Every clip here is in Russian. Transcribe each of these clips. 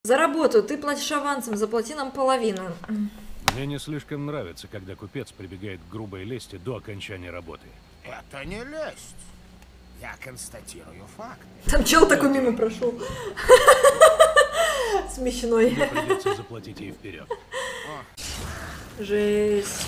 За работу ты платишь авансом, заплати нам половину. Мне не слишком нравится, когда купец прибегает к грубой лести до окончания работы. Это не лесть. Я констатирую факт. Там чел такой мимо прошел. Смешной. Мне придется заплатить ей вперед. Жесть.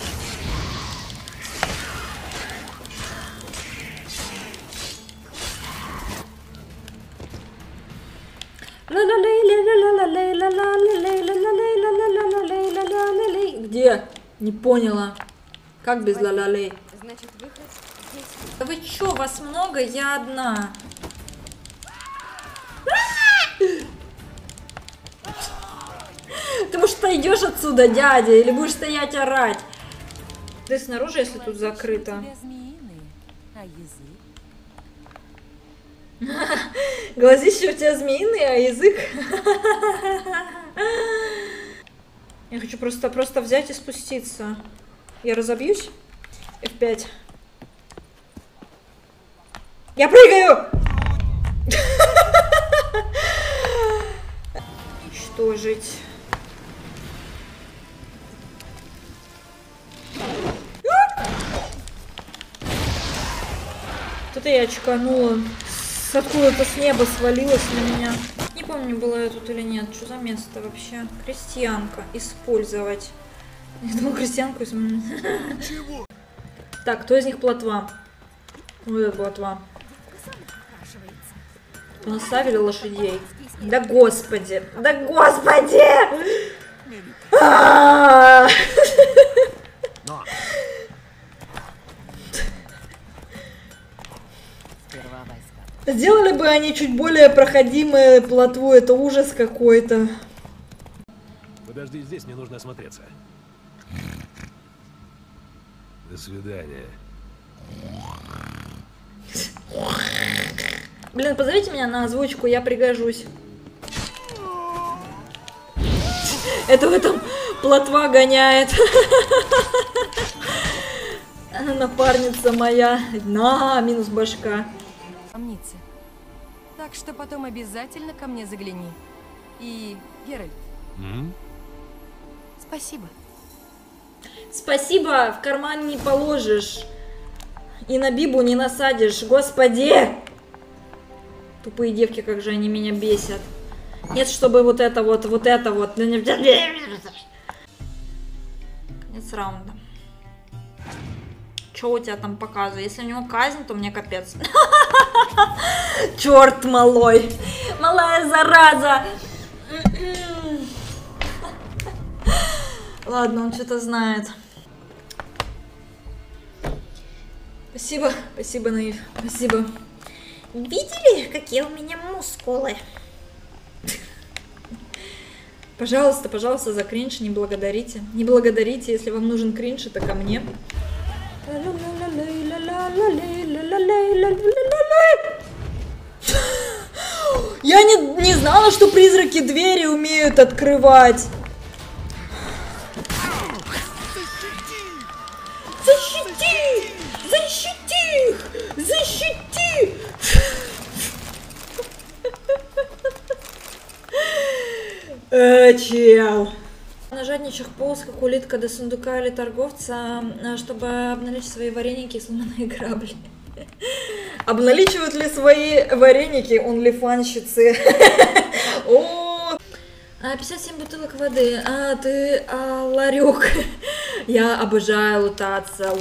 Где? Не поняла. Как без ла-ла-лей? Значит, выход здесь. Да вы чё, вас много, я одна. Ты, может, пойдешь отсюда, дядя, или будешь стоять орать? Ты снаружи, если тут закрыто. Глазища у тебя змеиные, а язык... Я хочу просто взять и спуститься. Я разобьюсь. F5. Я прыгаю! Уничтожить. Тут я очканула. Откуда-то с неба свалилась на меня. Не помню, была я тут или нет. Что за место вообще? Крестьянка. Использовать. Я думала, крестьянку использовать. Так, кто из них плотва? Вот это плотва. Наставили лошадей. Да господи! Да господи! Сделали бы они чуть более проходимое плотву, это ужас какой-то. Подожди здесь, мне нужно осмотреться. До свидания. Блин, позовите меня на озвучку, я пригожусь. Это в этом плотва гоняет. Напарница моя. На, минус башка. Помнится. Так что потом обязательно ко мне загляни. И, Геральт, спасибо. Спасибо, в карман не положишь. И на бибу не насадишь. Господи! Тупые девки, как же они меня бесят. Нет, чтобы вот это вот. Конец раунда. Что у тебя там показывает? Если у него казнь, то мне капец. Черт малой. Малая зараза. Ладно, он что-то знает. Спасибо, спасибо, Наив. Спасибо. Видели, какие у меня мускулы? Пожалуйста, пожалуйста, за кринж не благодарите. Не благодарите, если вам нужен кринж, это ко мне. Я не знала, что призраки двери умеют открывать. Защити! Защити их! Защити! Чел. На жадничах полз, как улитка до сундука или торговца, чтобы обналичить свои вареники и сломанные грабли. Обналичивают ли свои вареники онлифанщицы? О, 57 бутылок воды. А ты ларек. Я обожаю лутаться.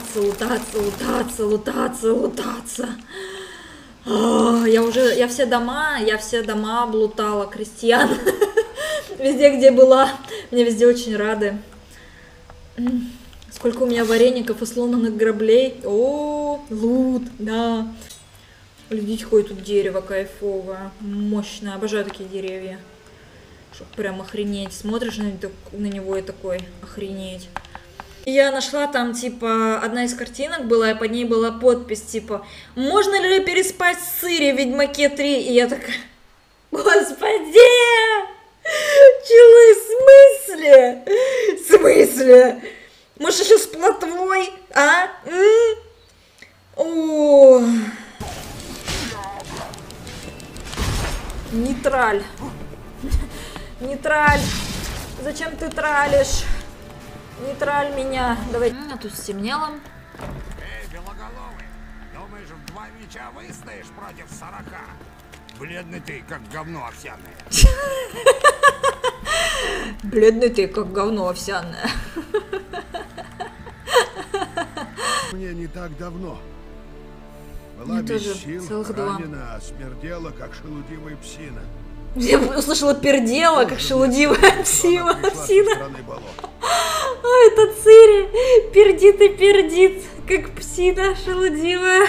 Я все дома облутала, крестьян. Везде, где была. Мне везде очень рады. Сколько у меня вареников и сломанных граблей. О, лут, да. Глядите, какое тут дерево кайфовое. Мощное. Обожаю такие деревья. Чтоб прям охренеть. Смотришь на него и такой охренеть. Я нашла там, типа, одна из картинок была, и под ней была подпись, типа, можно ли переспать в сыре в Ведьмаке 3? И я такая, господи! Челы, в смысле? В смысле? Может, еще с плотвой, а? О, нейтраль. Не траль. Зачем ты тралишь? Не траль меня. Давай. Тут стемнело. Эй, белоголовый, думаешь, в 2 меча выстоишь против 40? Бледный ты, как говно овсяное. Бледный ты, как говно овсяное. Мне не так давно. Была без тоже сил, целых 2. ранена, а смердела, как шелудивая псина. Я услышала пердела, как шелудивая псина. А, это Цири. Пердит и пердит, как псина шелудивая.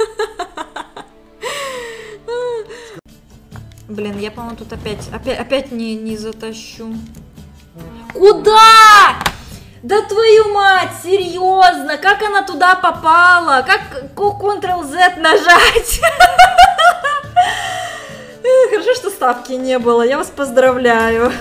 Блин, я, по-моему, тут опять не затащу. Куда? Да твою мать, серьезно, как она туда попала? Как Ctrl-Z нажать? Хорошо, что ставки не было, я вас поздравляю.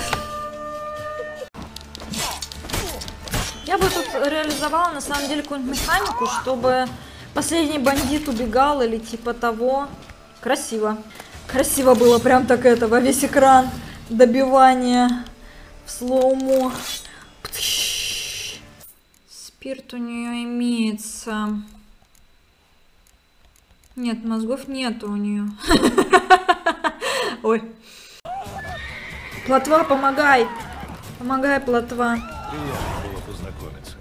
Я бы тут реализовала, на самом деле, какую-нибудь механику, чтобы последний бандит убегал или типа того. Красиво. Красиво было, прям так это, во весь экран. Добивание в слоумо. Спирт у нее имеется. Нет, мозгов нету у нее. Ой. Плотва, помогай. Помогай, плотва. Приятно было познакомиться.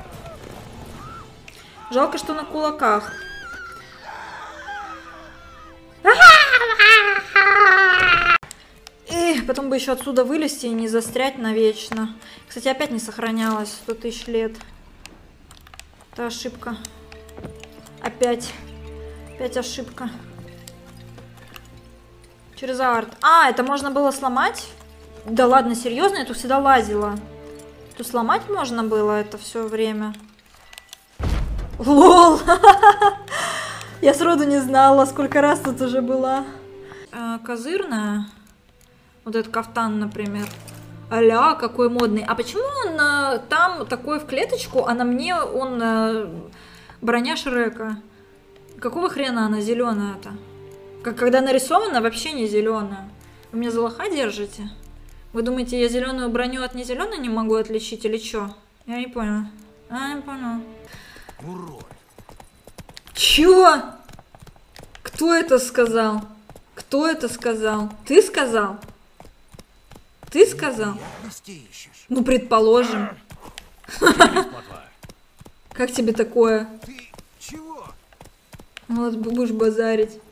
Жалко, что на кулаках. Потом бы еще отсюда вылезти и не застрять навечно. Кстати, опять не сохранялось 100 тысяч лет. Это ошибка. Опять. Опять ошибка. Через арт. А, это можно было сломать? Да ладно, серьезно? Я тут всегда лазила. Тут сломать можно было это все время. Лол! Я сроду не знала, сколько раз тут уже была. Козырная. Вот этот кафтан, например. Аля, какой модный. А почему он там такой в клеточку, а на мне он броня Шрека? Какого хрена она зеленая-то? Когда нарисована, вообще не зеленая. Вы меня за лоха держите? Вы думаете, я зеленую броню от не зеленой не могу отличить или что? Я не понял. Не понял. Урод. Чё? Кто это сказал? Кто это сказал? Ты сказал? Ты сказал? Ну, предположим. Как тебе такое? Ты чего? Вот будешь базарить.